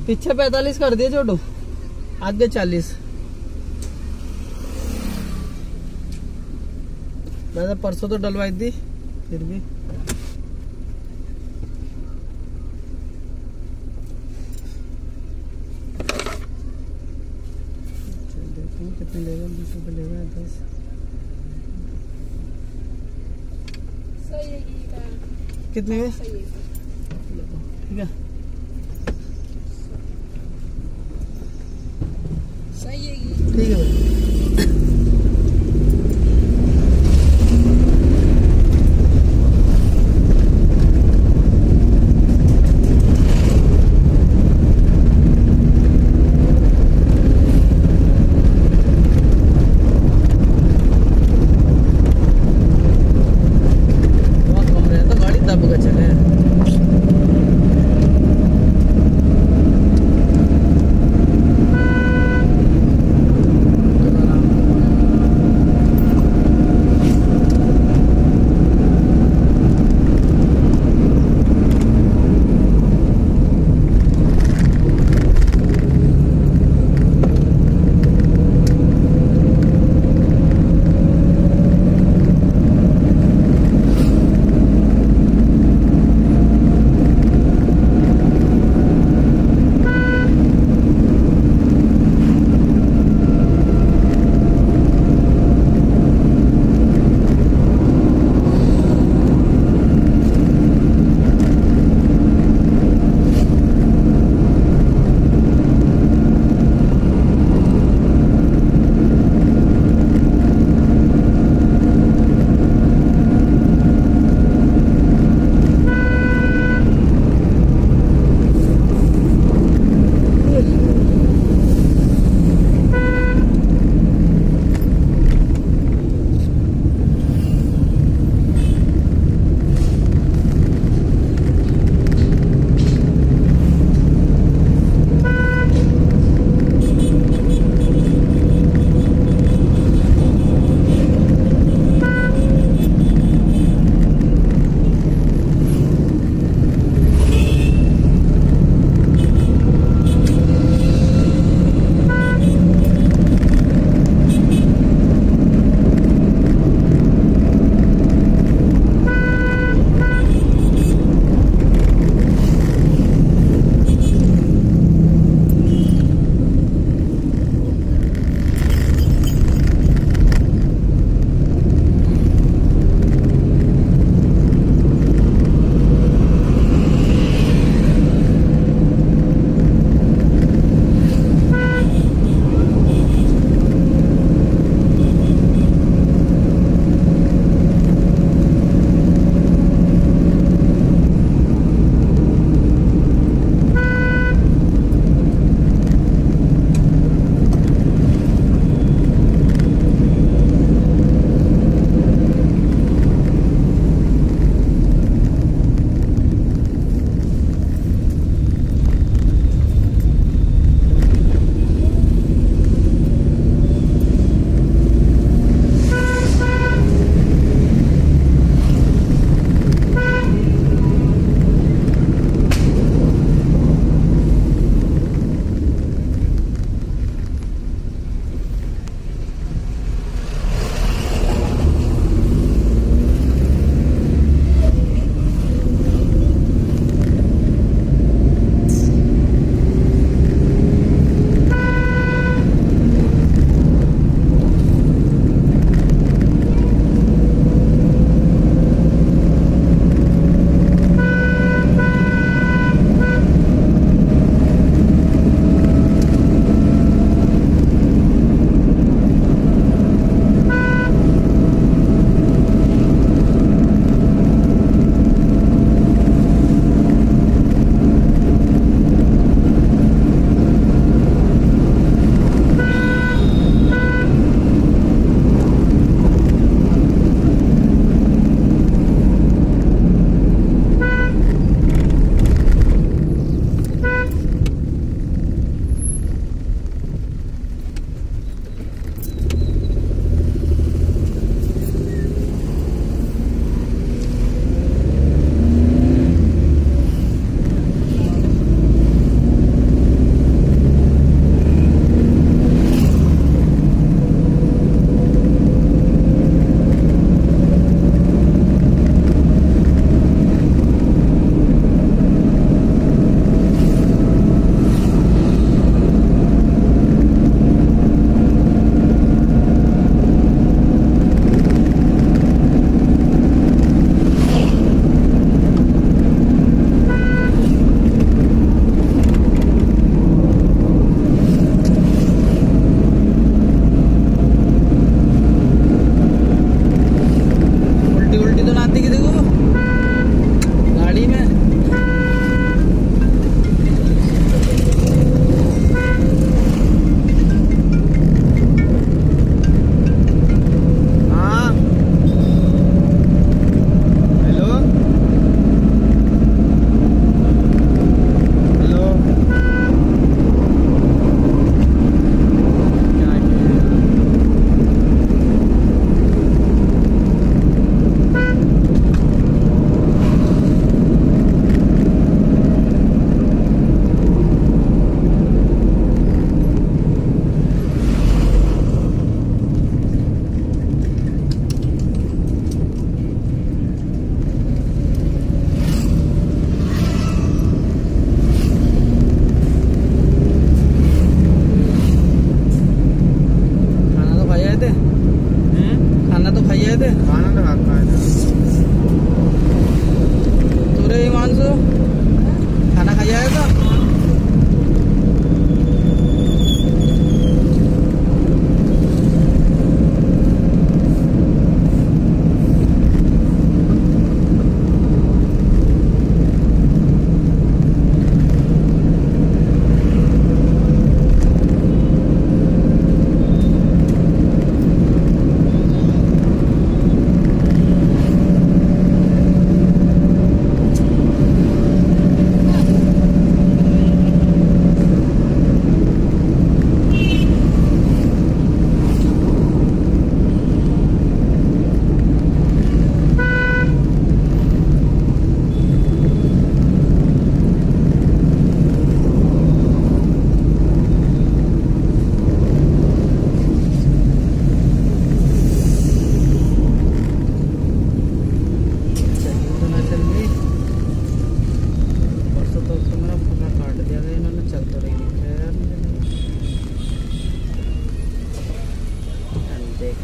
पीछे 45 कर दिए छोटू, आगे 40। मैंने परसों तो डलवाई थी फिर भी। देखो कितने लेगा, 20 रुपये लेगा 10। कितने में? ठीक है सही है, ठीक है भाई।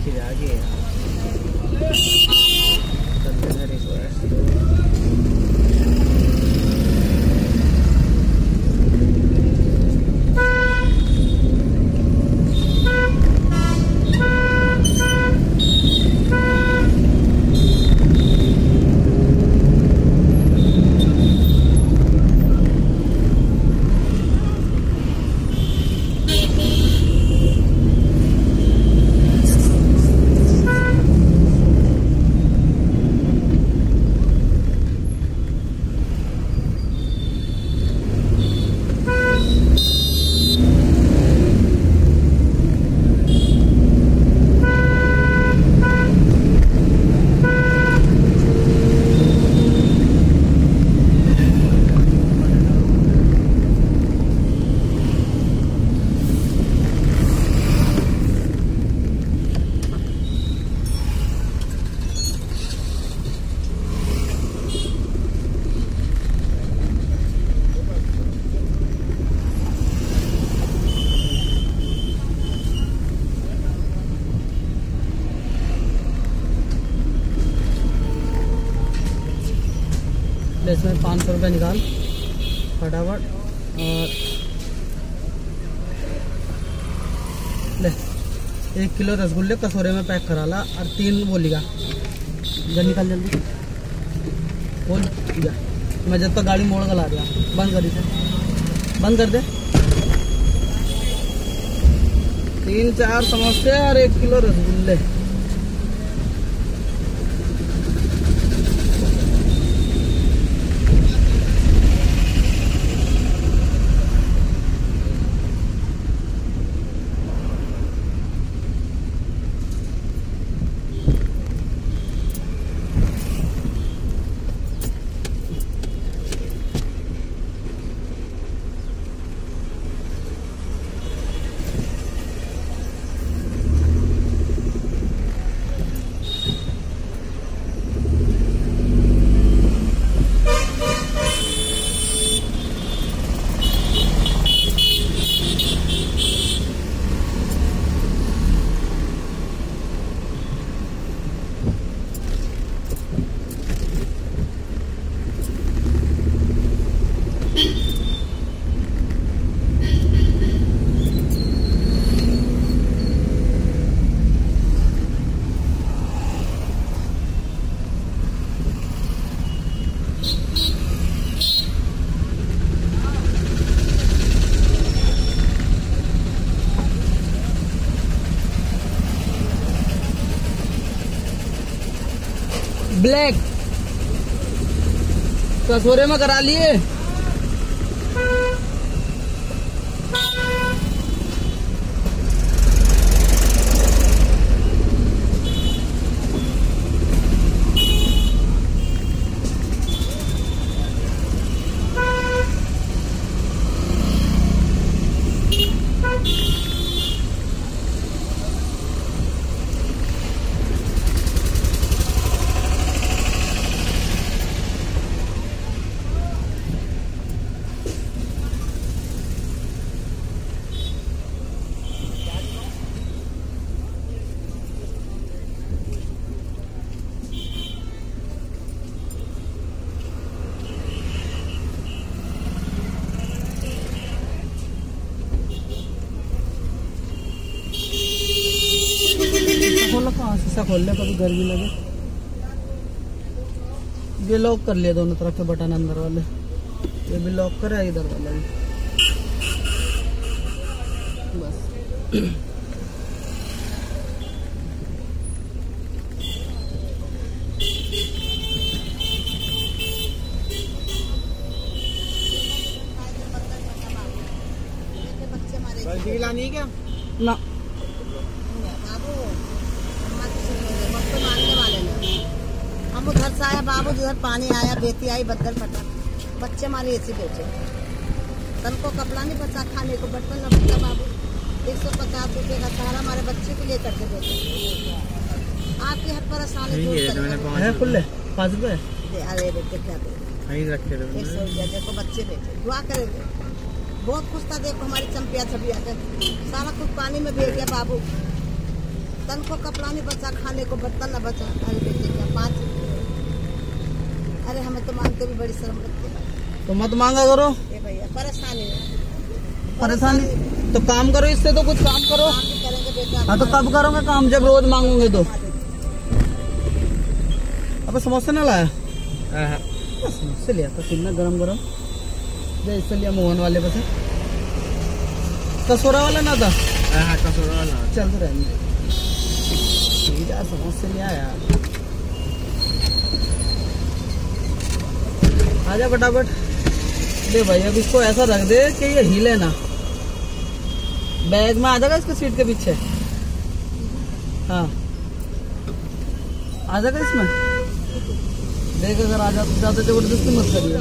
चीज आ गई यार, कर देंगे रिक्वेस्ट। इसमें 500 रुपये निकाल फटाफट, और ले 1 किलो रसगुल्ले कटोरे में पैक करा ला, और 3 बोलिगा जल्दी निकाल, जल्दी बोल जा। मैं जब तक गाड़ी मोड़ कर ला दिया, बंद कर इसे, बंद कर दे। 3-4 समोसे और 1 किलो रसगुल्ले। ब्लैक कटोरे में करा लिए। शीशा खोल ले, कभी गर्मी लगे। ये लॉक कर लिया दोनों तरफ के बटन अंदर वाले, ये भी लॉक करे, इधर वाला भी बस। लानी क्या ना हम उधर से आया बाबू, जिधर पानी आया, बेटी आई, बदल फटा, बच्चे हमारे ऐसे बैठे, तन को कपड़ा नहीं बचा, खाने को बर्तन न बचा बाबू। 150 रुपये का सारा हमारे बच्चे को लेकर के बैठे। आपकी हर परेशानी है खुले 5 रुपए अरे बेटे क्या दे 100 रुपया। देखो बच्चे बैठे दुआ करेंगे, बहुत खुश था। देखो हमारी चंपिया छबिया कर सारा कुछ पानी में बह गया बाबू। तन को कपड़ा नहीं बचा, खाने को बर्तन न बचा। अरे बेटे क्या 5, अरे हमें तो मांगते भी बड़ी शर्म लगती है। तो मत मांगा करो। ए भैया परेशानी है, परेशानी तो काम करो, इससे तो कुछ काम करो। काम भी करेंगे बेटा। हाँ तो कब करोगे काम, जब रोज मांगोगे तो। अब समोसे ना लाया, समोसे लिया था कितना गरम गरम, इससे लिया मोहन वाले पे से। कसोरा वाला ना था। हाँ कसोरा वाला। चल तो रहने समोसे लिया यार। आजा फटाफट दे भाई। अब इसको ऐसा रख दे कि ये हिले ना। बैग में आ जाएगा इसके सीट के पीछे। हाँ आ जाएगा इसमें। देख अगर आ जाता, ज्यादा जबरदस्ती मत करिए।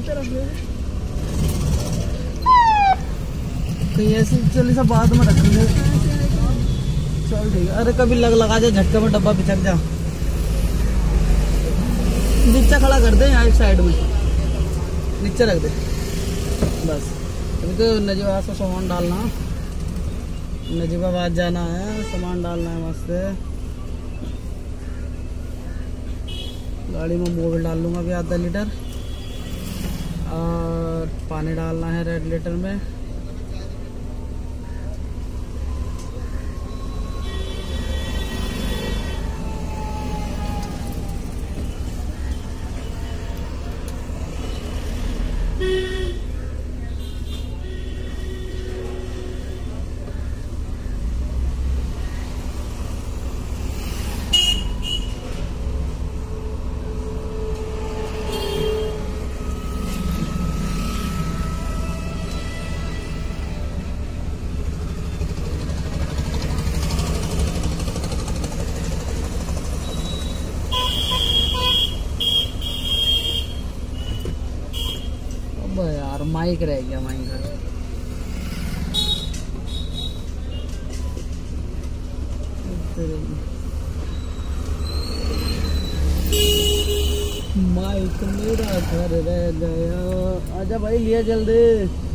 कहीं ऐसी चली सा बाद में रखेंगे। चल ठीक है। अरे कभी लगा जा झटके में डब्बा पिछक जा। नीचे खड़ा कर दे यहाँ एक साइड में, नीचे रख दे बस। अभी तो नजीबा से सामान डालना, नजीबाबाद जाना है, सामान डालना है मस्त। गाड़ी में मोबिल डाल लूँगा अभी आधा लीटर, और पानी डालना है 1.5 लीटर में। यार माइक रह गया, माइक माइक मेरा घर रह गया। आजा भाई लिया जल्दी।